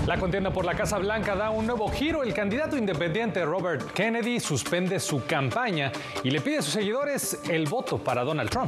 La contienda por la Casa Blanca da un nuevo giro. El candidato independiente Robert Kennedy suspende su campaña y le pide a sus seguidores el voto para Donald Trump.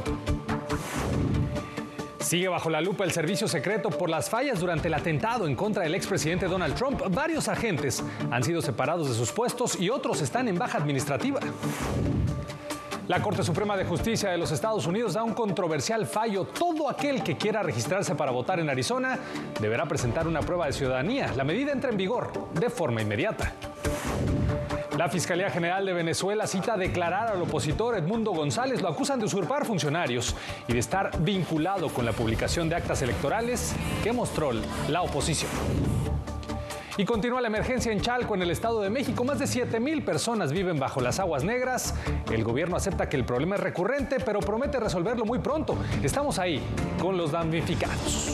Sigue bajo la lupa el servicio secreto por las fallas durante el atentado en contra del expresidente Donald Trump. Varios agentes han sido separados de sus puestos y otros están en baja administrativa. La Corte Suprema de Justicia de los Estados Unidos da un controversial fallo. Todo aquel que quiera registrarse para votar en Arizona deberá presentar una prueba de ciudadanía. La medida entra en vigor de forma inmediata. La Fiscalía General de Venezuela cita a declarar al opositor Edmundo González. Lo acusan de usurpar funcionarios y de estar vinculado con la publicación de actas electorales que mostró la oposición. Y continúa la emergencia en Chalco, en el Estado de México. Más de 7,000 personas viven bajo las aguas negras. El gobierno acepta que el problema es recurrente, pero promete resolverlo muy pronto. Estamos ahí con los damnificados.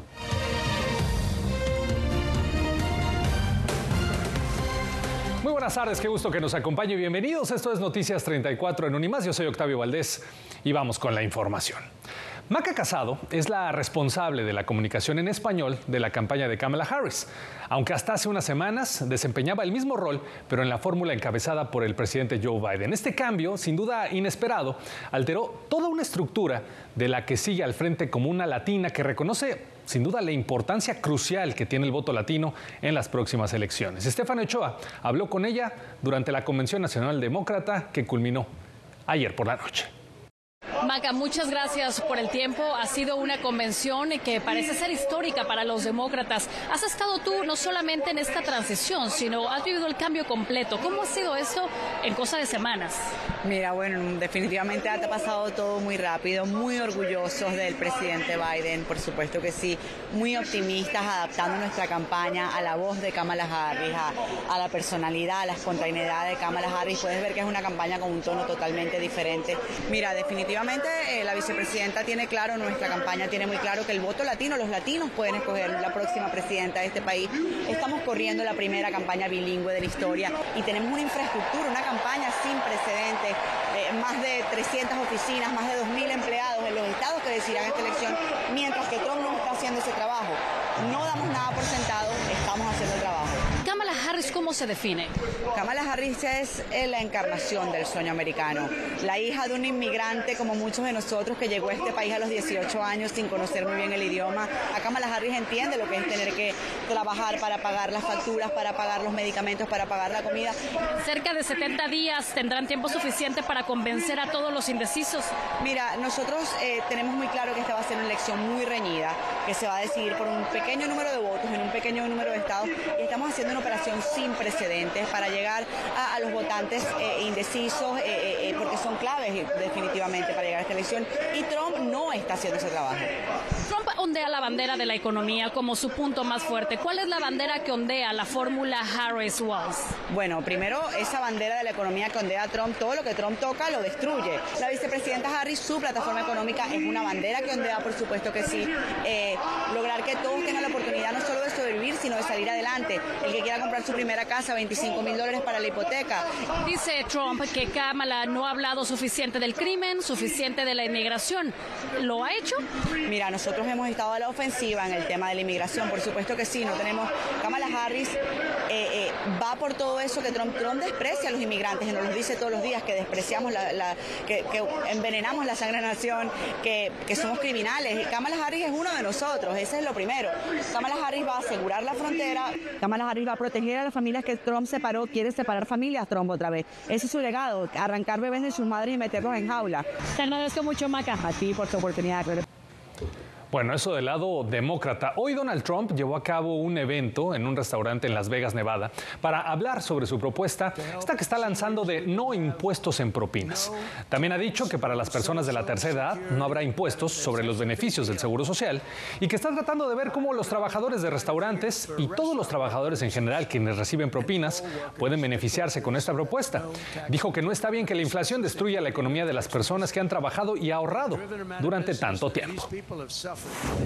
Muy buenas tardes, qué gusto que nos acompañe. Bienvenidos, esto es Noticias 34 en Unimás. Yo soy Octavio Valdés y vamos con la información. Maca Casado es la responsable de la comunicación en español de la campaña de Kamala Harris, aunque hasta hace unas semanas desempeñaba el mismo rol, pero en la fórmula encabezada por el presidente Joe Biden. Este cambio, sin duda inesperado, alteró toda una estructura de la que sigue al frente como una latina que reconoce, sin duda, la importancia crucial que tiene el voto latino en las próximas elecciones. Estefania Ochoa habló con ella durante la Convención Nacional Demócrata que culminó ayer por la noche. Maca, muchas gracias por el tiempo. Ha sido una convención que parece ser histórica para los demócratas. Has estado tú no solamente en esta transición, sino has vivido el cambio completo. ¿Cómo ha sido esto en cosa de semanas? Mira, bueno, definitivamente ha pasado todo muy rápido, muy orgullosos del presidente Biden, por supuesto que sí, muy optimistas, adaptando nuestra campaña a la voz de Kamala Harris, a la personalidad, a la espontaneidad de Kamala Harris. Puedes ver que es una campaña con un tono totalmente diferente. Mira, definitivamente la vicepresidenta tiene claro, nuestra campaña tiene muy claro que el voto latino, los latinos pueden escoger la próxima presidenta de este país. Estamos corriendo la primera campaña bilingüe de la historia y tenemos una infraestructura, una campaña sin precedentes, más de 300 oficinas, más de 2,000 empleados en los estados que decidirán esta elección, mientras que Trump no está haciendo ese trabajo. No damos nada por sentado, estamos haciendo el trabajo. Kamala Harris, ¿cómo se define? Kamala Harris es la encarnación del sueño americano, la hija de un inmigrante como muchos de nosotros que llegó a este país a los 18 años sin conocer muy bien el idioma. A Kamala Harris entiende lo que es tener que trabajar para pagar las facturas, para pagar los medicamentos, para pagar la comida. Cerca de 70 días tendrán tiempo suficiente para convencer a todos los indecisos. Mira, nosotros tenemos muy claro que esta va a ser una elección muy reñida, que se va a decidir por un pequeño número de votos en un pequeño número de estados, y estamos haciendo una operación sin precedentes para llegar a los votantes indecisos, porque son claves definitivamente para llegar a esta elección, y Trump no está haciendo ese trabajo. Trump ondea la bandera de la economía como su punto más fuerte. ¿Cuál es la bandera que ondea la fórmula Harris-Walz? Bueno, primero, esa bandera de la economía que ondea Trump, todo lo que Trump toca lo destruye. La vicepresidenta Harris, su plataforma económica es una bandera que ondea, por supuesto que sí, lograr que todos tengan la oportunidad no solo de sobrevivir, sino de salir adelante. El que quiera comprar su primera casa, $25,000 para la hipoteca. Dice Trump que Kamala no ha hablado suficiente del crimen, suficiente de la inmigración. ¿Lo ha hecho? Mira, nosotros hemos estado a la ofensiva en el tema de la inmigración, por supuesto que sí. No tenemos. Kamala Harris va por todo eso que Trump desprecia a los inmigrantes, y nos lo dice todos los días, que despreciamos que envenenamos la sangre de la nación, que somos criminales. Kamala Harris es uno de nosotros, ese es lo primero. Kamala Harris va a asegurar la frontera. Kamala Harris va a proteger a las familias que Trump separó, quiere separar familias Trump otra vez. Ese es su legado, arrancar bebés de sus madres y meterlos en jaula. Te agradezco mucho, Maca. A ti por tu oportunidad. Bueno, eso del lado demócrata. Hoy Donald Trump llevó a cabo un evento en un restaurante en Las Vegas, Nevada, para hablar sobre su propuesta, esta que está lanzando de no impuestos en propinas. También ha dicho que para las personas de la tercera edad no habrá impuestos sobre los beneficios del Seguro Social y que está tratando de ver cómo los trabajadores de restaurantes y todos los trabajadores en general quienes reciben propinas pueden beneficiarse con esta propuesta. Dijo que no está bien que la inflación destruya la economía de las personas que han trabajado y ahorrado durante tanto tiempo. Yeah.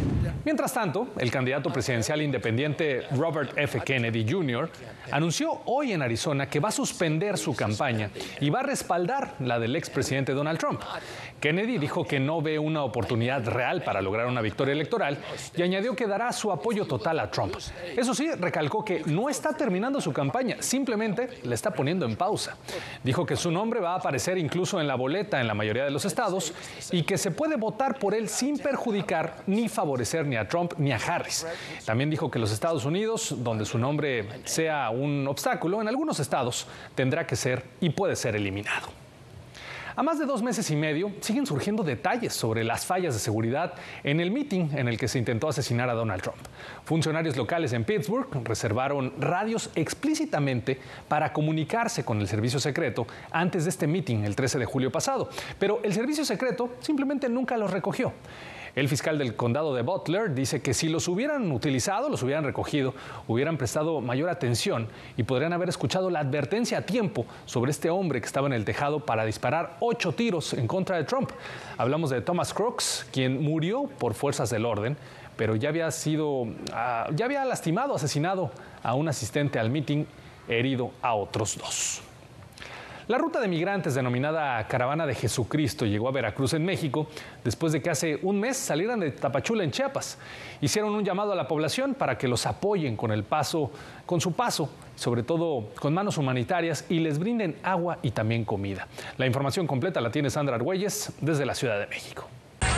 Mientras tanto, el candidato presidencial independiente Robert F. Kennedy Jr. anunció hoy en Arizona que va a suspender su campaña y va a respaldar la del expresidente Donald Trump. Kennedy dijo que no ve una oportunidad real para lograr una victoria electoral y añadió que dará su apoyo total a Trump. Eso sí, recalcó que no está terminando su campaña, simplemente la está poniendo en pausa. Dijo que su nombre va a aparecer incluso en la boleta en la mayoría de los estados y que se puede votar por él sin perjudicar ni favorecer ni a Trump ni a Harris. También dijo que los Estados Unidos, donde su nombre sea un obstáculo, en algunos estados tendrá que ser y puede ser eliminado. A más de 2 meses y medio, siguen surgiendo detalles sobre las fallas de seguridad en el mitin en el que se intentó asesinar a Donald Trump. Funcionarios locales en Pittsburgh reservaron radios explícitamente para comunicarse con el servicio secreto antes de este mitin el 13 de julio pasado, pero el servicio secreto simplemente nunca los recogió. El fiscal del condado de Butler dice que si los hubieran utilizado, los hubieran recogido, hubieran prestado mayor atención y podrían haber escuchado la advertencia a tiempo sobre este hombre que estaba en el tejado para disparar 8 tiros en contra de Trump. Hablamos de Thomas Crooks, quien murió por fuerzas del orden, pero ya había asesinado a un asistente al mitin, herido a otros 2. La ruta de migrantes denominada Caravana de Jesucristo llegó a Veracruz, en México, después de que hace un mes salieran de Tapachula, en Chiapas. Hicieron un llamado a la población para que los apoyen con su paso, sobre todo con manos humanitarias, y les brinden agua y también comida. La información completa la tiene Sandra Argüelles desde la Ciudad de México.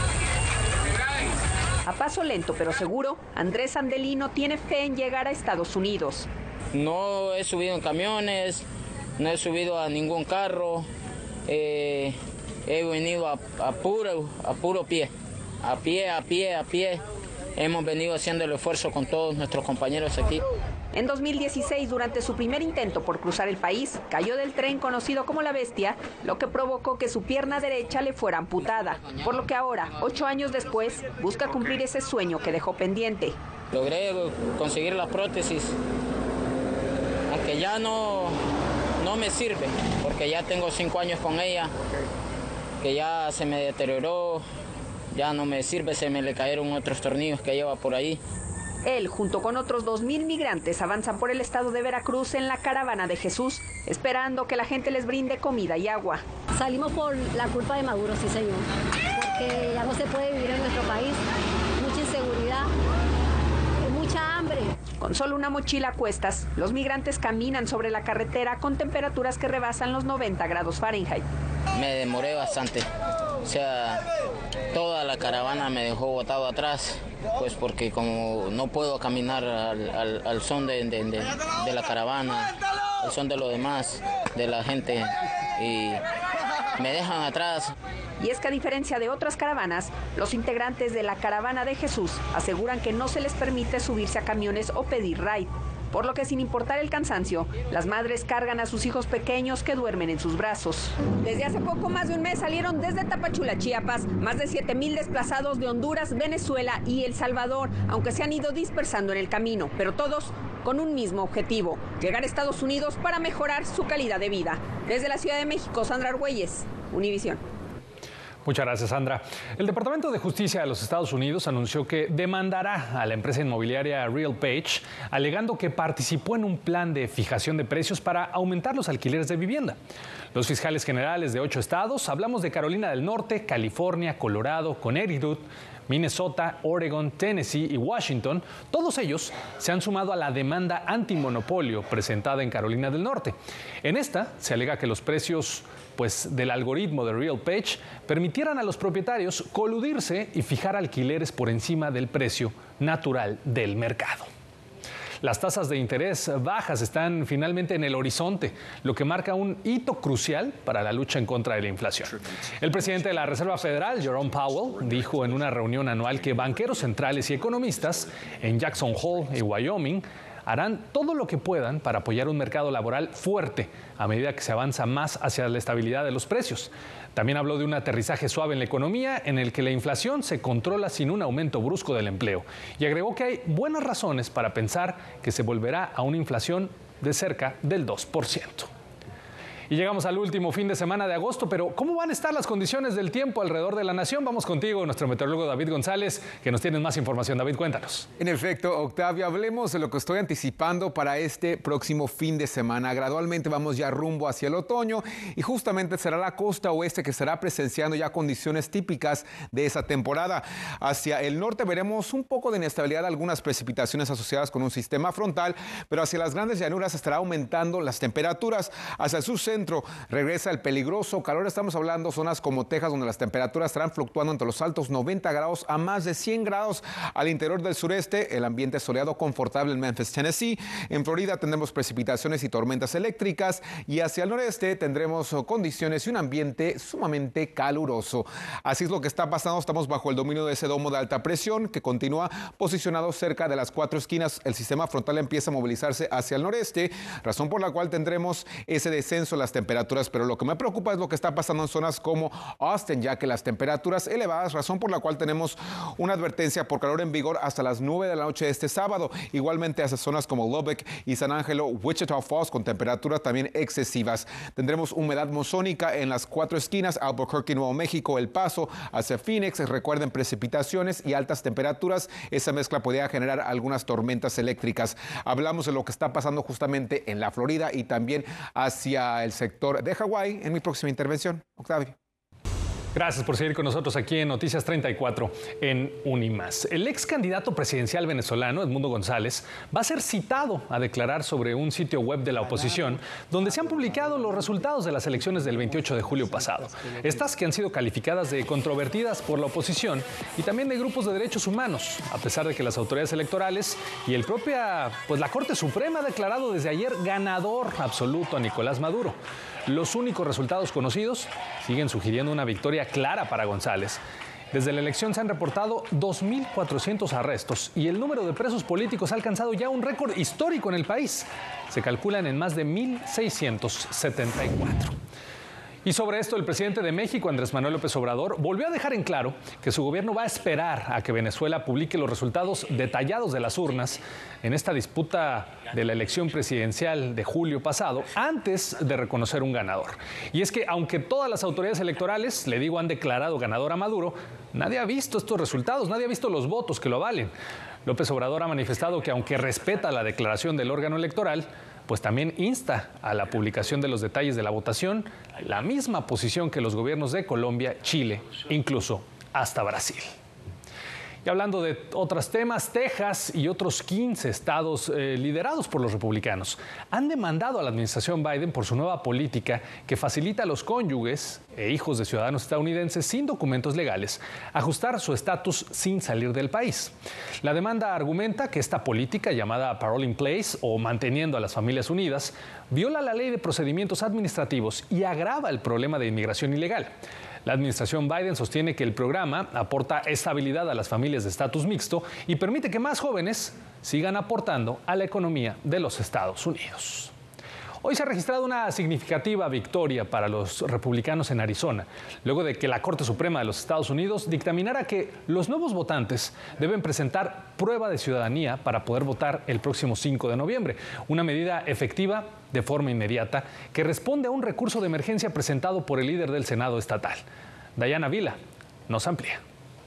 A paso lento pero seguro, Andrés Andelino tiene fe en llegar a Estados Unidos. No he subido en camiones, no he subido a ningún carro, he venido a puro pie, a pie. Hemos venido haciendo el esfuerzo con todos nuestros compañeros aquí. En 2016, durante su primer intento por cruzar el país, cayó del tren conocido como La Bestia, lo que provocó que su pierna derecha le fuera amputada, por lo que ahora, 8 años después, busca cumplir ese sueño que dejó pendiente. Logré conseguir la prótesis, aunque ya no me sirve, porque ya tengo 5 años con ella, que ya se me deterioró, ya no me sirve, se me le cayeron otros tornillos que lleva por ahí. Él, junto con otros 2,000 migrantes, avanzan por el estado de Veracruz en la Caravana de Jesús, esperando que la gente les brinde comida y agua. Salimos por la culpa de Maduro, sí señor, porque ya no se puede vivir en nuestro país, mucha inseguridad, mucha hambre. Con solo una mochila a cuestas, los migrantes caminan sobre la carretera con temperaturas que rebasan los 90 grados Fahrenheit. Me demoré bastante, o sea, toda la caravana me dejó botado atrás, pues porque como no puedo caminar al son de la caravana, al son de lo demás, de la gente, y me dejan atrás. Y es que a diferencia de otras caravanas, los integrantes de la Caravana de Jesús aseguran que no se les permite subirse a camiones o pedir ride, por lo que sin importar el cansancio, las madres cargan a sus hijos pequeños que duermen en sus brazos. Desde hace poco más de un mes salieron desde Tapachula, Chiapas, más de 7,000 desplazados de Honduras, Venezuela y El Salvador, aunque se han ido dispersando en el camino, pero todos con un mismo objetivo: llegar a Estados Unidos para mejorar su calidad de vida. Desde la Ciudad de México, Sandra Argüelles, Univisión. Muchas gracias, Sandra. El Departamento de Justicia de los Estados Unidos anunció que demandará a la empresa inmobiliaria RealPage, alegando que participó en un plan de fijación de precios para aumentar los alquileres de vivienda. Los fiscales generales de 8 estados, hablamos de Carolina del Norte, California, Colorado, Connecticut, Minnesota, Oregon, Tennessee y Washington, todos ellos se han sumado a la demanda antimonopolio presentada en Carolina del Norte. En esta se alega que los precios del algoritmo de RealPage permitieran a los propietarios coludirse y fijar alquileres por encima del precio natural del mercado. Las tasas de interés bajas están finalmente en el horizonte, lo que marca un hito crucial para la lucha en contra de la inflación. El presidente de la Reserva Federal, Jerome Powell, dijo en una reunión anual que banqueros centrales y economistas en Jackson Hole y Wyoming harán todo lo que puedan para apoyar un mercado laboral fuerte a medida que se avanza más hacia la estabilidad de los precios. También habló de un aterrizaje suave en la economía en el que la inflación se controla sin un aumento brusco del empleo. Y agregó que hay buenas razones para pensar que se volverá a una inflación de cerca del 2%. Y llegamos al último fin de semana de agosto, pero ¿cómo van a estar las condiciones del tiempo alrededor de la nación? Vamos contigo, nuestro meteorólogo David González, que nos tiene más información. David, cuéntanos. En efecto, Octavio, hablemos de lo que estoy anticipando para este próximo fin de semana. Gradualmente vamos ya rumbo hacia el otoño y justamente será la costa oeste que estará presenciando ya condiciones típicas de esa temporada. Hacia el norte veremos un poco de inestabilidad, algunas precipitaciones asociadas con un sistema frontal, pero hacia las grandes llanuras estará aumentando las temperaturas. Hacia el sur centro regresa el peligroso calor. Estamos hablando zonas como Texas, donde las temperaturas estarán fluctuando entre los altos 90 grados a más de 100 grados. Al interior del sureste, el ambiente soleado confortable en Memphis, Tennessee. En Florida tendremos precipitaciones y tormentas eléctricas. Y hacia el noreste tendremos condiciones y un ambiente sumamente caluroso. Así es lo que está pasando. Estamos bajo el dominio de ese domo de alta presión que continúa posicionado cerca de las 4 esquinas. El sistema frontal empieza a movilizarse hacia el noreste, razón por la cual tendremos ese descenso en las temperaturas, pero lo que me preocupa es lo que está pasando en zonas como Austin, ya que las temperaturas elevadas, razón por la cual tenemos una advertencia por calor en vigor hasta las 9 de la noche de este sábado. Igualmente hacia zonas como Lubbock y San Angelo, Wichita Falls, con temperaturas también excesivas. Tendremos humedad monzónica en las 4 esquinas, Albuquerque, Nuevo México, El Paso, hacia Phoenix. Recuerden, precipitaciones y altas temperaturas. Esa mezcla podría generar algunas tormentas eléctricas. Hablamos de lo que está pasando justamente en la Florida y también hacia el sector de Hawái en mi próxima intervención. Octavio. Gracias por seguir con nosotros aquí en Noticias 34 en Unimás. El ex candidato presidencial venezolano, Edmundo González, va a ser citado a declarar sobre un sitio web de la oposición donde se han publicado los resultados de las elecciones del 28 de julio pasado. Estas que han sido calificadas de controvertidas por la oposición y también de grupos de derechos humanos, a pesar de que las autoridades electorales y la Corte Suprema ha declarado desde ayer ganador absoluto a Nicolás Maduro. Los únicos resultados conocidos siguen sugiriendo una victoria clara para González. Desde la elección se han reportado 2.400 arrestos y el número de presos políticos ha alcanzado ya un récord histórico en el país. Se calculan en más de 1.674. Y sobre esto, el presidente de México, Andrés Manuel López Obrador, volvió a dejar en claro que su gobierno va a esperar a que Venezuela publique los resultados detallados de las urnas en esta disputa de la elección presidencial de julio pasado, antes de reconocer un ganador. Y es que, aunque todas las autoridades electorales, han declarado ganador a Maduro, nadie ha visto estos resultados, nadie ha visto los votos que lo avalen. López Obrador ha manifestado que, aunque respeta la declaración del órgano electoral, pues también insta a la publicación de los detalles de la votación, la misma posición que los gobiernos de Colombia, Chile, incluso hasta Brasil. Y hablando de otros temas, Texas y otros 15 estados liderados por los republicanos han demandado a la administración Biden por su nueva política que facilita a los cónyuges e hijos de ciudadanos estadounidenses sin documentos legales ajustar su estatus sin salir del país. La demanda argumenta que esta política, llamada Parole in Place o manteniendo a las familias unidas, viola la ley de procedimientos administrativos y agrava el problema de inmigración ilegal. La administración Biden sostiene que el programa aporta estabilidad a las familias de estatus mixto y permite que más jóvenes sigan aportando a la economía de los Estados Unidos. Hoy se ha registrado una significativa victoria para los republicanos en Arizona, luego de que la Corte Suprema de los Estados Unidos dictaminara que los nuevos votantes deben presentar prueba de ciudadanía para poder votar el próximo 5 de noviembre, una medida efectiva de forma inmediata que responde a un recurso de emergencia presentado por el líder del Senado estatal. Dayana Vila nos amplía.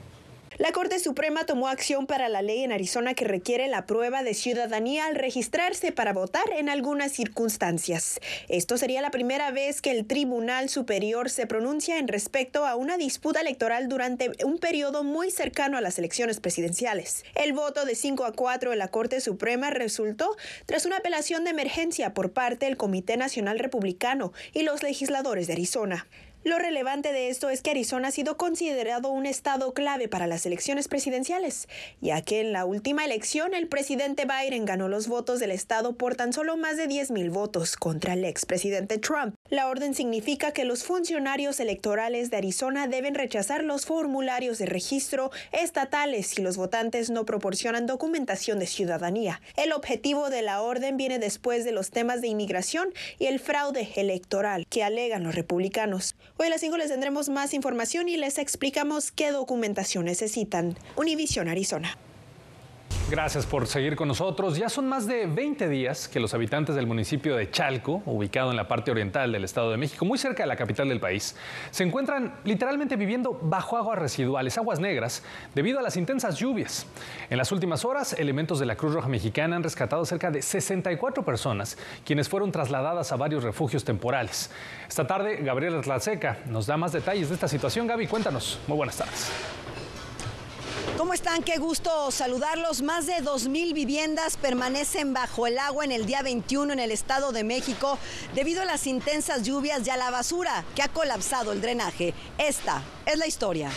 La Corte Suprema tomó acción para la ley en Arizona que requiere la prueba de ciudadanía al registrarse para votar en algunas circunstancias. Esto sería la primera vez que el Tribunal Superior se pronuncia en respecto a una disputa electoral durante un periodo muy cercano a las elecciones presidenciales. El voto de 5-4 en la Corte Suprema resultó tras una apelación de emergencia por parte del Comité Nacional Republicano y los legisladores de Arizona. Lo relevante de esto es que Arizona ha sido considerado un estado clave para las elecciones presidenciales, ya que en la última elección el presidente Biden ganó los votos del estado por tan solo más de 10,000 votos contra el expresidente Trump. La orden significa que los funcionarios electorales de Arizona deben rechazar los formularios de registro estatales si los votantes no proporcionan documentación de ciudadanía. El objetivo de la orden viene después de los temas de inmigración y el fraude electoral que alegan los republicanos. Hoy a las 5 les tendremos más información y les explicamos qué documentación necesitan. Univisión, Arizona. Gracias por seguir con nosotros. Ya son más de 20 días que los habitantes del municipio de Chalco, ubicado en la parte oriental del Estado de México, muy cerca de la capital del país, se encuentran literalmente viviendo bajo aguas residuales, aguas negras, debido a las intensas lluvias. En las últimas horas, elementos de la Cruz Roja Mexicana han rescatado cerca de 64 personas, quienes fueron trasladadas a varios refugios temporales. Esta tarde, Gabriela Tlaseca nos da más detalles de esta situación. Gaby, cuéntanos. Muy buenas tardes. ¿Cómo están? Qué gusto saludarlos. Más de 2,000 viviendas permanecen bajo el agua en el día 21 en el Estado de México debido a las intensas lluvias y a la basura que ha colapsado el drenaje. Esta es la historia.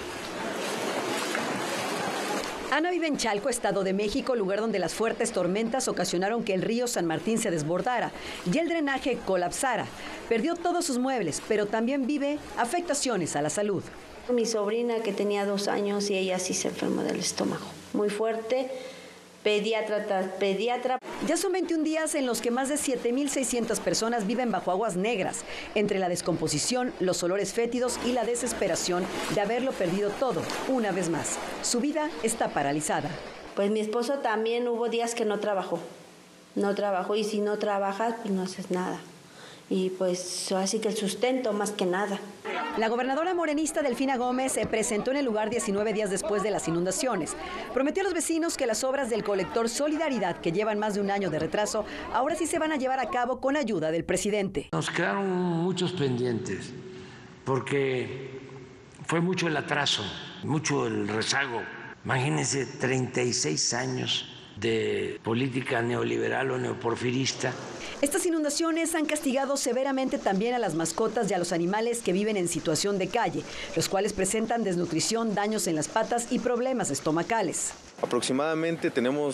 Ana vive en Chalco, Estado de México, lugar donde las fuertes tormentas ocasionaron que el río San Martín se desbordara y el drenaje colapsara. Perdió todos sus muebles, pero también vive afectaciones a la salud. Mi sobrina, que tenía 2 años, y ella sí se enfermó del estómago, muy fuerte, pediatra tras pediatra. Ya son 21 días en los que más de 7,600 personas viven bajo aguas negras, entre la descomposición, los olores fétidos y la desesperación de haberlo perdido todo, una vez más. Su vida está paralizada. Pues mi esposo también hubo días que no trabajó, y si no trabajas, pues no haces nada. Y pues así que el sustento más que nada. La gobernadora morenista Delfina Gómez se presentó en el lugar 19 días después de las inundaciones. Prometió a los vecinos que las obras del colector Solidaridad, que llevan más de un año de retraso, ahora sí se van a llevar a cabo con ayuda del presidente. Nos quedaron muchos pendientes porque fue mucho el atraso, mucho el rezago. Imagínense 36 años de política neoliberal o neoporfirista. Estas inundaciones han castigado severamente también a las mascotas y a los animales que viven en situación de calle, los cuales presentan desnutrición, daños en las patas y problemas estomacales. Aproximadamente tenemos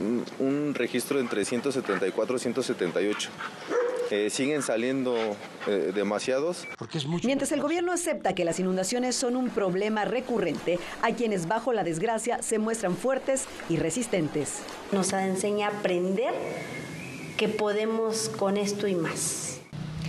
un registro de entre 174 y 178. Siguen saliendo demasiados. Mientras el gobierno acepta que las inundaciones son un problema recurrente, hay quienes bajo la desgracia se muestran fuertes y resistentes. Nos enseña a aprender que podemos con esto y más.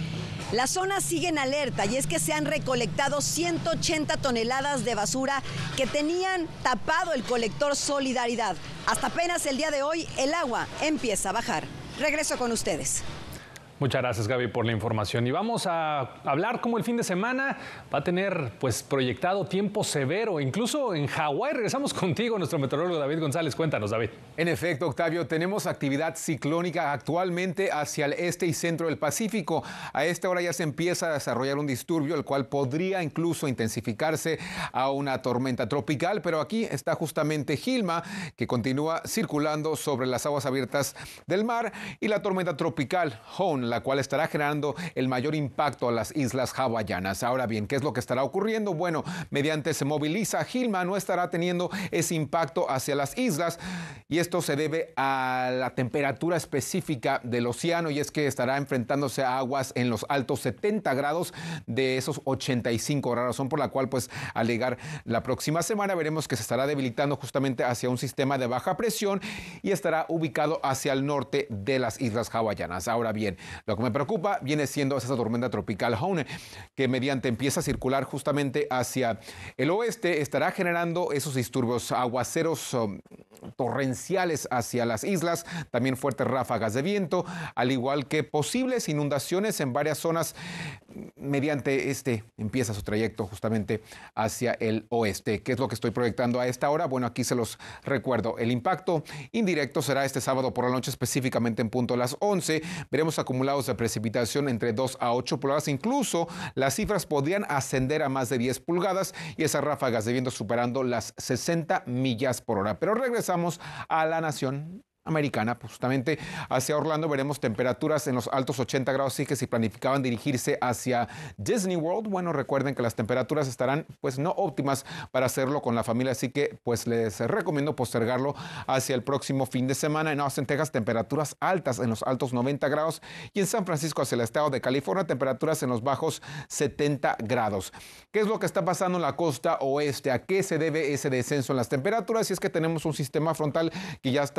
La zona sigue en alerta y es que se han recolectado 180 toneladas de basura que tenían tapado el colector Solidaridad. Hasta apenas el día de hoy el agua empieza a bajar. Regreso con ustedes. Muchas gracias, Gaby, por la información. Y vamos a hablar cómo el fin de semana va a tener proyectado tiempo severo, incluso en Hawái. Regresamos contigo, nuestro meteorólogo David González. Cuéntanos, David. En efecto, Octavio, tenemos actividad ciclónica actualmente hacia el este y centro del Pacífico. A esta hora ya se empieza a desarrollar un disturbio, el cual podría incluso intensificarse a una tormenta tropical. Pero aquí está justamente Gilma, que continúa circulando sobre las aguas abiertas del mar, y la tormenta tropical Hone, la cual estará generando el mayor impacto a las islas hawaianas. Ahora bien, ¿qué es lo que estará ocurriendo? Bueno, mediante se moviliza Gilma, no estará teniendo ese impacto hacia las islas, y esto se debe a la temperatura específica del océano, y es que estará enfrentándose a aguas en los altos 70 grados de esos 85 grados, razón por la cual al llegar la próxima semana veremos que se estará debilitando justamente hacia un sistema de baja presión y estará ubicado hacia el norte de las islas hawaianas. Ahora bien, lo que me preocupa viene siendo esa tormenta tropical Hone, que mediante empieza a circular justamente hacia el oeste, estará generando esos disturbios, aguaceros torrenciales hacia las islas, también fuertes ráfagas de viento, al igual que posibles inundaciones en varias zonas. Mediante empieza su trayecto justamente hacia el oeste. ¿Qué es lo que estoy proyectando a esta hora? Bueno, aquí se los recuerdo. El impacto indirecto será este sábado por la noche, específicamente en punto a las 11. Veremos acumulados de precipitación entre 2 a 8 pulgadas. Incluso las cifras podrían ascender a más de 10 pulgadas y esas ráfagas de viento superando las 60 millas por hora. Pero regresamos a la nación americana, justamente hacia Orlando veremos temperaturas en los altos 80 grados, así que si planificaban dirigirse hacia Disney World, bueno, recuerden que las temperaturas estarán no óptimas para hacerlo con la familia, así que les recomiendo postergarlo hacia el próximo fin de semana. En Austin, Texas, temperaturas altas en los altos 90 grados, y en San Francisco, hacia el estado de California, temperaturas en los bajos 70 grados. ¿Qué es lo que está pasando en la costa oeste? ¿A qué se debe ese descenso en las temperaturas? Y es que tenemos un sistema frontal que ya está justamente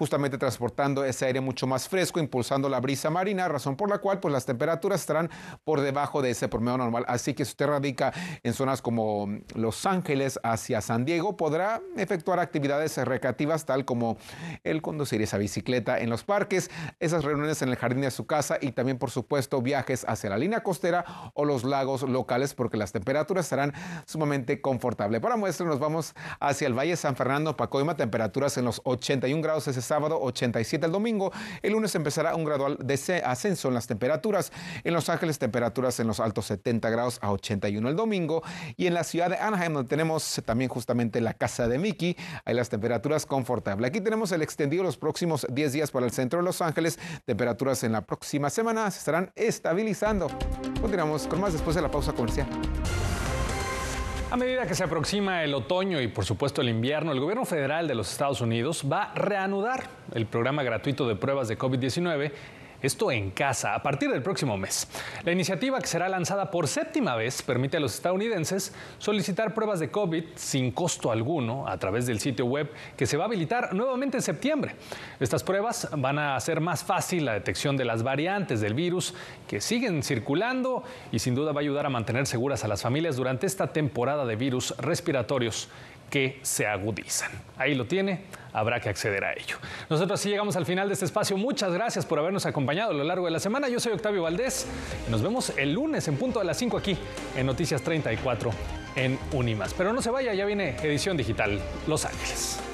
justamente transportando ese aire mucho más fresco, impulsando la brisa marina, razón por la cual pues las temperaturas estarán por debajo de ese promedio normal. Así que si usted radica en zonas como Los Ángeles hacia San Diego, podrá efectuar actividades recreativas tal como el conducir esa bicicleta en los parques, esas reuniones en el jardín de su casa y también, por supuesto, viajes hacia la línea costera o los lagos locales, porque las temperaturas estarán sumamente confortables. Para muestra nos vamos hacia el Valle de San Fernando, Pacoima, temperaturas en los 81 grados ese sábado, 87 el domingo. El lunes empezará un gradual ascenso en las temperaturas. En Los Ángeles, temperaturas en los altos 70 grados a 81 el domingo. Y en la ciudad de Anaheim, donde tenemos también justamente la casa de Mickey, hay las temperaturas confortables. Aquí tenemos el extendido los próximos 10 días para el centro de Los Ángeles. Temperaturas en la próxima semana se estarán estabilizando. Continuamos con más después de la pausa comercial. A medida que se aproxima el otoño y por supuesto el invierno, el gobierno federal de los Estados Unidos va a reanudar el programa gratuito de pruebas de COVID-19, esto en casa, a partir del próximo mes. La iniciativa, que será lanzada por 7ª vez, permite a los estadounidenses solicitar pruebas de COVID sin costo alguno a través del sitio web que se va a habilitar nuevamente en septiembre. Estas pruebas van a hacer más fácil la detección de las variantes del virus que siguen circulando y sin duda va a ayudar a mantener seguras a las familias durante esta temporada de virus respiratorios que se agudizan. Ahí lo tiene, habrá que acceder a ello. Nosotros así llegamos al final de este espacio. Muchas gracias por habernos acompañado a lo largo de la semana. Yo soy Octavio Valdés y nos vemos el lunes en punto de las 5 aquí en Noticias 34 en Unimás. Pero no se vaya, ya viene edición digital Los Ángeles.